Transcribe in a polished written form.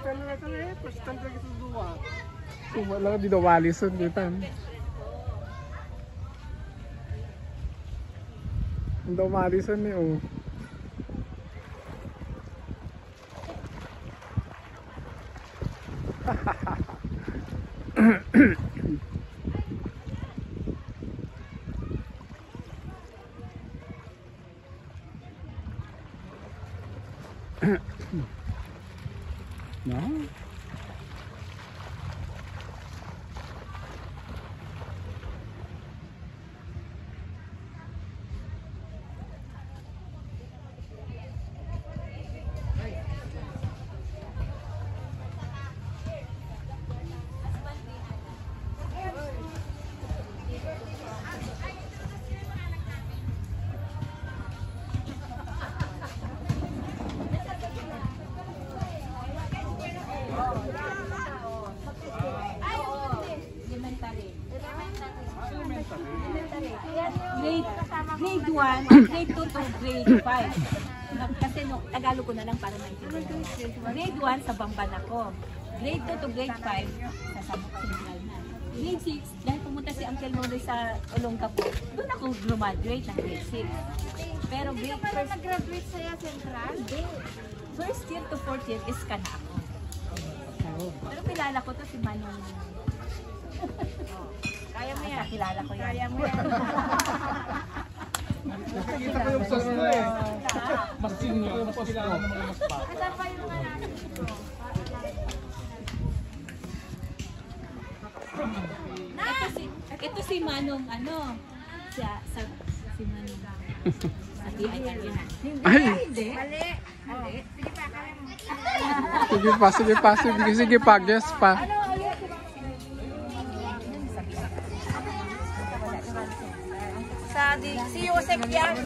Wala di daw walison dito. Ang daw walison ni oh. No? Grade 1, grade 2 to grade 5. Kasi no, Tagalog ko na lang para maintindihan. Grade 1 sa Bamban ako. Grade 2 to grade 5 sa Sabok Central na. Grade 6, dahil pumunta si Uncle Molo sa Olongapo, doon ako graduate ng grade 6. Pero grade 1 nag-graduate sa'yo Central? Hindi. First year to fourth year is ka na ako. Pero kilala ko to si Manong. Kaya mo yan. Kilala ko yan. Kaya mo yan. Nakikita ko yung sa'yo na eh. Mas senior yung post ko. Kasama pa yung mga natin dito. Ito si Manong ano? Si Manong. Ay! Hindi. Mali. Sige pa, kami mo. Sige pa, guess pa. Si Joseph yan.